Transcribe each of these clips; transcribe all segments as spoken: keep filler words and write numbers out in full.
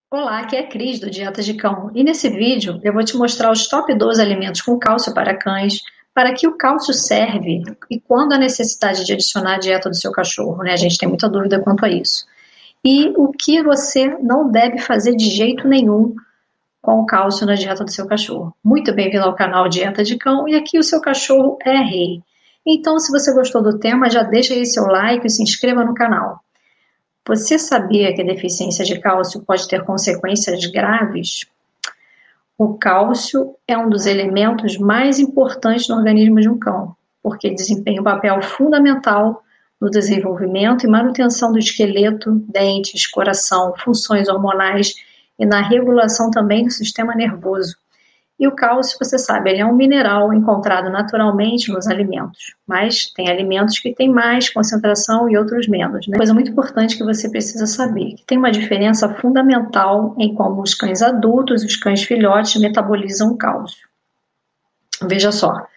Olá, aqui é a Cris do Dieta de Cão e nesse vídeo eu vou te mostrar os top doze alimentos com cálcio para cães, para que o cálcio serve e quando há necessidade de adicionar à dieta do seu cachorro, né? A gente tem muita dúvida quanto a isso. E o que você não deve fazer de jeito nenhum com o cálcio na dieta do seu cachorro. Muito bem-vindo ao canal Dieta de Cão e aqui o seu cachorro é rei. Então, se você gostou do tema, já deixa aí seu like e se inscreva no canal. Você sabia que a deficiência de cálcio pode ter consequências graves? O cálcio é um dos elementos mais importantes no organismo de um cão, porque desempenha um papel fundamental no desenvolvimento e manutenção do esqueleto, dentes, coração, funções hormonais e na regulação também do sistema nervoso. E o cálcio, você sabe, ele é um mineral encontrado naturalmente nos alimentos, mas tem alimentos que têm mais concentração e outros menos, né? Coisa muito importante que você precisa saber, que tem uma diferença fundamental em como os cães adultos e os cães filhotes metabolizam o cálcio. Veja só,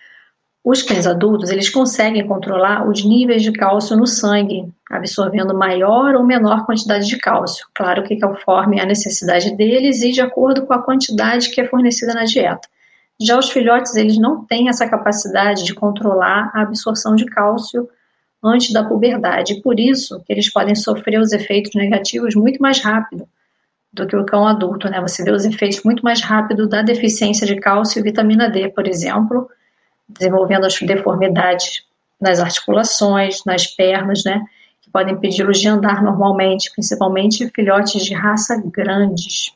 os cães adultos, eles conseguem controlar os níveis de cálcio no sangue, absorvendo maior ou menor quantidade de cálcio. Claro que conforme a necessidade deles e de acordo com a quantidade que é fornecida na dieta. Já os filhotes, eles não têm essa capacidade de controlar a absorção de cálcio antes da puberdade. Por isso que eles podem sofrer os efeitos negativos muito mais rápido do que o cão adulto, né? Você vê os efeitos muito mais rápido da deficiência de cálcio e vitamina D, por exemplo, desenvolvendo as deformidades nas articulações, nas pernas, né, que podem impedi-los de andar normalmente, principalmente filhotes de raça grandes.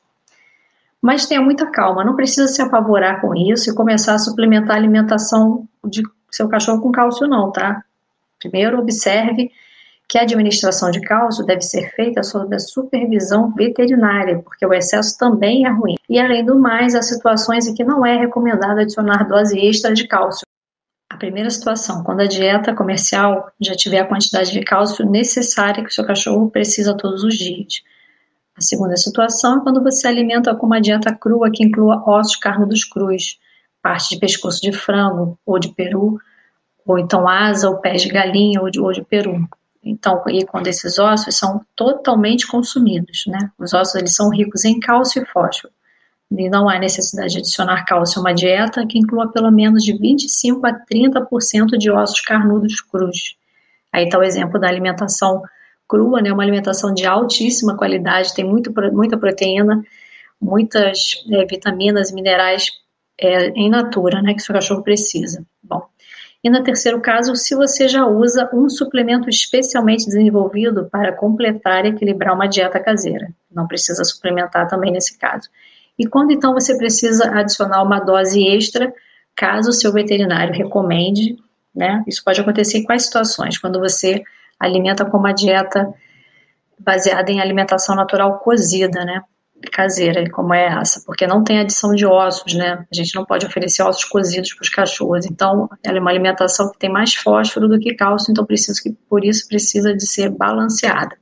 Mas tenha muita calma, não precisa se apavorar com isso e começar a suplementar a alimentação de seu cachorro com cálcio não, tá? Primeiro, observe que a administração de cálcio deve ser feita sob a supervisão veterinária, porque o excesso também é ruim. E, além do mais, há situações em que não é recomendado adicionar dose extra de cálcio. A primeira situação, quando a dieta comercial já tiver a quantidade de cálcio necessária que o seu cachorro precisa todos os dias. A segunda situação é quando você alimenta com uma dieta crua que inclua ossos carnudos crus, parte de pescoço de frango ou de peru, ou então asa ou pés de galinha ou de, ou de peru. Então, e quando esses ossos são totalmente consumidos, né? Os ossos eles são ricos em cálcio e fósforo. E não há necessidade de adicionar cálcio a uma dieta que inclua pelo menos de vinte e cinco a trinta por cento de ossos carnudos crus. Aí está o exemplo da alimentação crua, né? Uma alimentação de altíssima qualidade, tem muito, muita proteína, muitas é, vitaminas e minerais é, em natura, né? Que o seu cachorro precisa. Bom. E no terceiro caso, se você já usa um suplemento especialmente desenvolvido para completar e equilibrar uma dieta caseira. Não precisa suplementar também nesse caso. E quando então você precisa adicionar uma dose extra, caso o seu veterinário recomende, né? Isso pode acontecer em quais situações? Quando você alimenta com uma dieta baseada em alimentação natural cozida, né? Caseira, como é essa, porque não tem adição de ossos, né? A gente não pode oferecer ossos cozidos para os cachorros, então ela é uma alimentação que tem mais fósforo do que cálcio, então precisa que, por isso precisa de ser balanceada.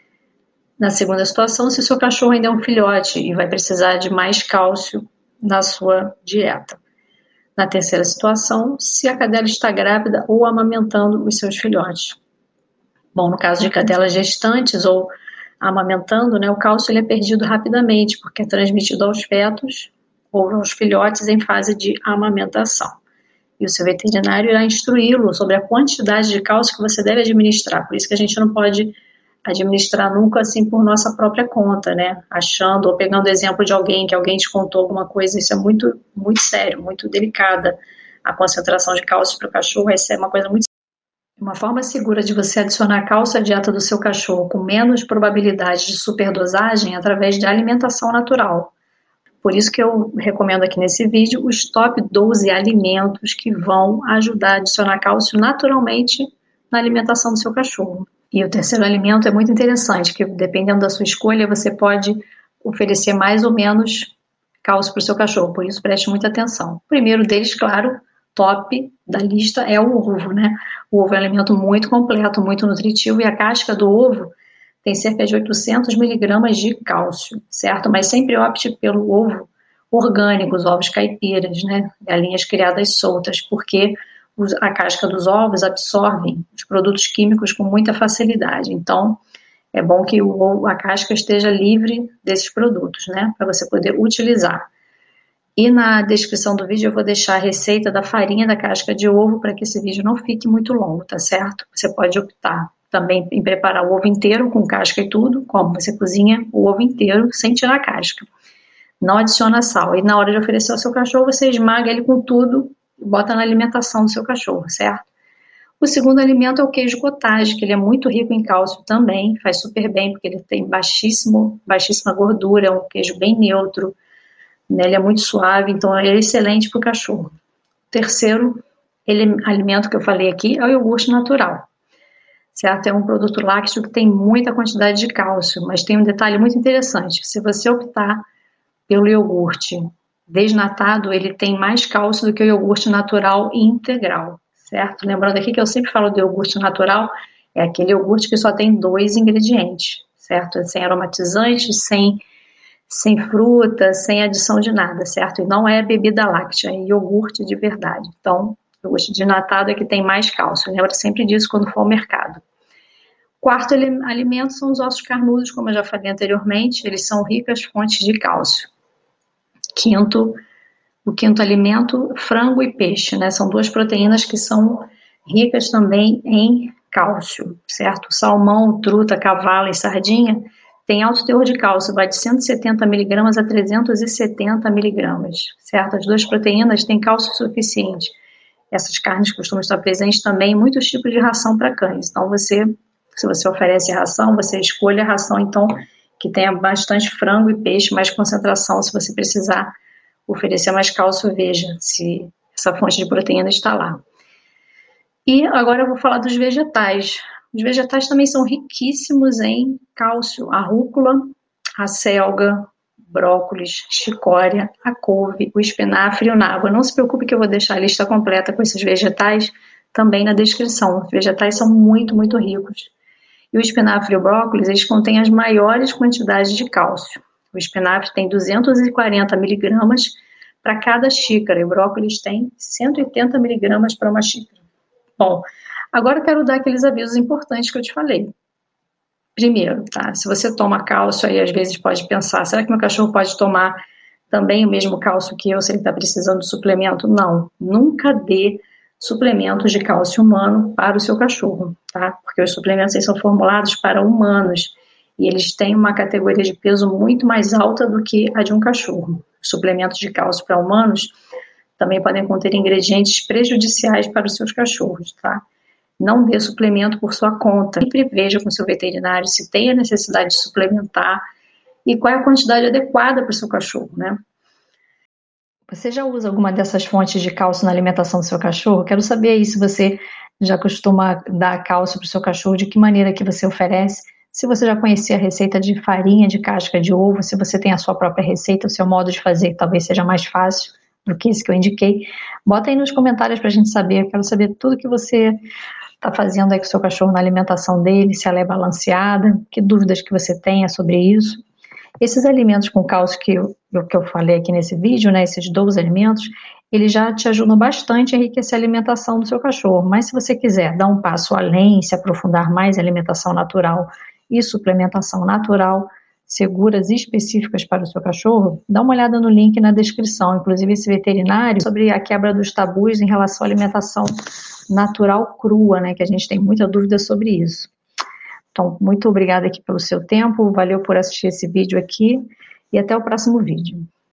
Na segunda situação, se o seu cachorro ainda é um filhote e vai precisar de mais cálcio na sua dieta. Na terceira situação, se a cadela está grávida ou amamentando os seus filhotes. Bom, no caso de cadelas gestantes ou amamentando, né, o cálcio ele é perdido rapidamente, porque é transmitido aos fetos ou aos filhotes em fase de amamentação. E o seu veterinário irá instruí-lo sobre a quantidade de cálcio que você deve administrar. Por isso que a gente não pode administrar nunca assim por nossa própria conta, né? Achando ou pegando exemplo de alguém, que alguém te contou alguma coisa, isso é muito, muito sério, muito delicada. A concentração de cálcio para o cachorro, essa é uma coisa muito Uma forma segura de você adicionar cálcio à dieta do seu cachorro com menos probabilidade de superdosagem é através de alimentação natural. Por isso que eu recomendo aqui nesse vídeo os top doze alimentos que vão ajudar a adicionar cálcio naturalmente na alimentação do seu cachorro. E o terceiro alimento é muito interessante, que dependendo da sua escolha, você pode oferecer mais ou menos cálcio para o seu cachorro, por isso preste muita atenção. O primeiro deles, claro, top da lista é o ovo, né? O ovo é um alimento muito completo, muito nutritivo, e a casca do ovo tem cerca de oitocentos miligramas de cálcio, certo? Mas sempre opte pelo ovo orgânico, os ovos caipiras, né? Galinhas criadas soltas, porque a casca dos ovos absorvem os produtos químicos com muita facilidade. Então, é bom que o ovo, a casca esteja livre desses produtos, né, para você poder utilizar. E na descrição do vídeo eu vou deixar a receita da farinha da casca de ovo para que esse vídeo não fique muito longo, tá certo? Você pode optar também em preparar o ovo inteiro com casca e tudo, como você cozinha o ovo inteiro sem tirar a casca. Não adiciona sal. E na hora de oferecer ao seu cachorro, você esmaga ele com tudo e bota na alimentação do seu cachorro, certo? O segundo alimento é o queijo cottage, que ele é muito rico em cálcio também, faz super bem porque ele tem baixíssimo, baixíssima gordura, é um queijo bem neutro, né? Ele é muito suave, então é excelente para o cachorro. O terceiro ele, alimento que eu falei aqui é o iogurte natural, certo? É um produto lácteo que tem muita quantidade de cálcio, mas tem um detalhe muito interessante, se você optar pelo iogurte desnatado, ele tem mais cálcio do que o iogurte natural e integral, certo? Lembrando aqui que eu sempre falo do iogurte natural, é aquele iogurte que só tem dois ingredientes, certo? Sem aromatizante, sem, sem fruta, sem adição de nada, certo? E não é bebida láctea, é iogurte de verdade. Então, o iogurte desnatado é que tem mais cálcio, lembra sempre disso quando for ao mercado. Quarto alimento são os ossos carnudos, como eu já falei anteriormente, eles são ricas fontes de cálcio. Quinto, o quinto alimento, frango e peixe, né? São duas proteínas que são ricas também em cálcio, certo? Salmão, truta, cavalo e sardinha tem alto teor de cálcio, vai de cento e setenta miligramas a trezentos e setenta miligramas, certo? As duas proteínas têm cálcio suficiente. Essas carnes costumam estar presentes também em muitos tipos de ração para cães. Então, você, se você oferece ração, você escolhe a ração, então, que tenha bastante frango e peixe, mais concentração, se você precisar oferecer mais cálcio, veja se essa fonte de proteína está lá. E agora eu vou falar dos vegetais. Os vegetais também são riquíssimos em cálcio. A rúcula, a selga, brócolis, chicória, a couve, o espinafre e o nabo. Não se preocupe que eu vou deixar a lista completa com esses vegetais também na descrição. Os vegetais são muito, muito ricos. E o espinafre e o brócolis, eles contêm as maiores quantidades de cálcio. O espinafre tem duzentos e quarenta miligramas para cada xícara e o brócolis tem cento e oitenta miligramas para uma xícara. Bom, agora eu quero dar aqueles avisos importantes que eu te falei. Primeiro, tá? Se você toma cálcio, aí às vezes pode pensar, será que meu cachorro pode tomar também o mesmo cálcio que eu, se ele está precisando de suplemento? Não, nunca dê suplementos de cálcio humano para o seu cachorro, tá? Porque os suplementos aí são formulados para humanos e eles têm uma categoria de peso muito mais alta do que a de um cachorro. Os suplementos de cálcio para humanos também podem conter ingredientes prejudiciais para os seus cachorros, tá? Não dê suplemento por sua conta. Sempre veja com o seu veterinário se tem a necessidade de suplementar e qual é a quantidade adequada para o seu cachorro, né? Você já usa alguma dessas fontes de cálcio na alimentação do seu cachorro? Quero saber aí se você já costuma dar cálcio para o seu cachorro, de que maneira que você oferece, se você já conhecia a receita de farinha de casca de ovo, se você tem a sua própria receita, o seu modo de fazer talvez seja mais fácil do que esse que eu indiquei. Bota aí nos comentários para a gente saber, eu quero saber tudo que você está fazendo aí com o seu cachorro na alimentação dele, se ela é balanceada, que dúvidas que você tenha sobre isso. Esses alimentos com cálcio que eu, que eu falei aqui nesse vídeo, né, esses doze alimentos, eles já te ajudam bastante a enriquecer a alimentação do seu cachorro. Mas se você quiser dar um passo além, se aprofundar mais em alimentação natural e suplementação natural, seguras e específicas para o seu cachorro, dá uma olhada no link na descrição, inclusive esse veterinário, sobre a quebra dos tabus em relação à alimentação natural crua, né, que a gente tem muita dúvida sobre isso. Então, muito obrigada aqui pelo seu tempo, valeu por assistir esse vídeo aqui e até o próximo vídeo.